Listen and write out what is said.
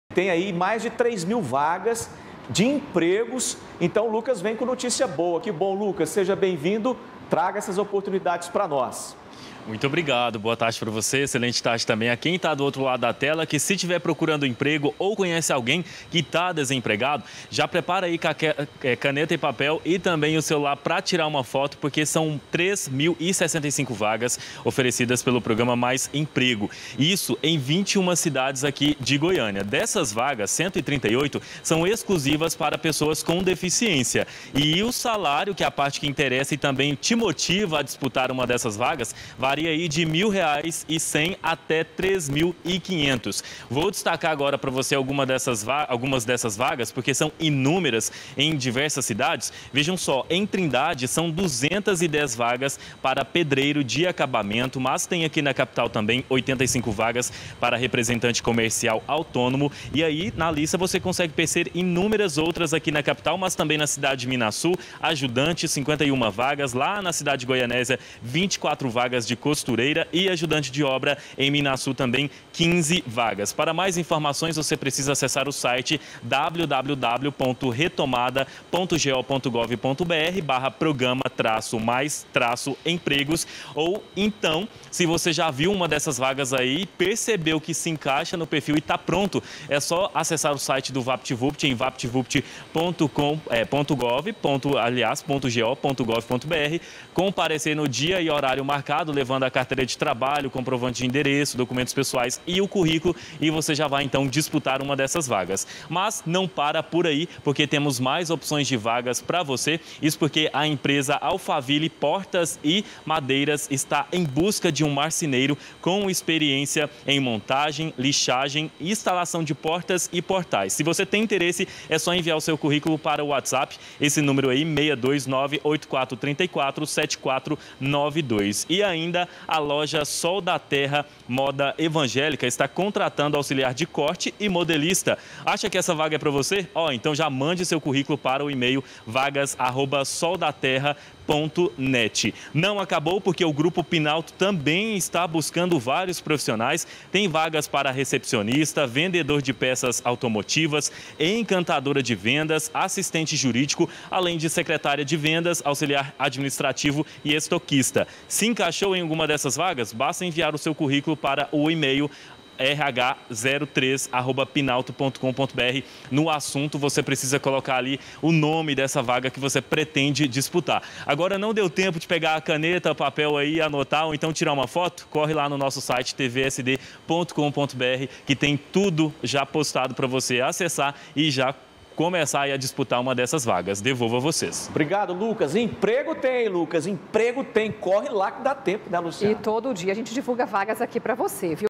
Tem aí mais de 3.000 vagas de empregos. Então, o Lucas vem com notícia boa. Que bom, Lucas. Seja bem-vindo. Traga essas oportunidades para nós. Muito obrigado, boa tarde para você, excelente tarde também a quem está do outro lado da tela, que se estiver procurando emprego ou conhece alguém que está desempregado, já prepara aí caneta e papel e também o celular para tirar uma foto, porque são 3.065 vagas oferecidas pelo programa Mais Emprego. Isso em 21 cidades aqui de Goiânia. Dessas vagas, 138 são exclusivas para pessoas com deficiência. E o salário, que é a parte que interessa e também te motiva a disputar uma dessas vagas, varia aí de R$ 1.100 até R$ 3.500. Vou destacar agora para você algumas dessas vagas, porque são inúmeras em diversas cidades. Vejam só, em Trindade são 210 vagas para pedreiro de acabamento, mas tem aqui na capital também 85 vagas para representante comercial autônomo. E aí, na lista, você consegue perceber inúmeras outras aqui na capital, mas também na cidade de Minasul, ajudante, 51 vagas. Lá na cidade de Goianésia, 24 vagas de costureira e ajudante de obra em Minasul também 15 vagas. Para mais informações, você precisa acessar o site www.retomada.go.br/programa-mais-empregos, ou então, se você já viu uma dessas vagas aí, percebeu que se encaixa no perfil e está pronto, é só acessar o site do VaptVupt em vaptvupt.go.br, comparecer no dia e horário marcado, levando a carteira de trabalho, comprovante de endereço, documentos pessoais e o currículo, e você já vai então disputar uma dessas vagas. Mas não para por aí, porque temos mais opções de vagas para você. Isso porque a empresa Alphaville Portas e Madeiras está em busca de um marceneiro com experiência em montagem, lixagem e instalação de portas e portais. Se você tem interesse, é só enviar o seu currículo para o WhatsApp, esse número aí, 629-8434-7492. E ainda a loja Sol da Terra Moda Evangélica está contratando auxiliar de corte e modelista. Acha que essa vaga é para você? Então já mande seu currículo para o e-mail vagas@soldaterra.net. Não acabou, porque o Grupo Pinalto também está buscando vários profissionais. Tem vagas para recepcionista, vendedor de peças automotivas, encantadora de vendas, assistente jurídico, além de secretária de vendas, auxiliar administrativo e estoquista. Se encaixou em alguma dessas vagas? Basta enviar o seu currículo para o e-mail rh03@pinalto.com.br. No assunto, você precisa colocar ali o nome dessa vaga que você pretende disputar. Agora, não deu tempo de pegar a caneta, papel aí, anotar ou então tirar uma foto? Corre lá no nosso site tvsd.com.br, que tem tudo já postado para você acessar e já começar a disputar uma dessas vagas. Devolvo a vocês. Obrigado, Lucas. Emprego tem, Lucas. Emprego tem. Corre lá que dá tempo, né, Luciana? E todo dia a gente divulga vagas aqui para você, viu?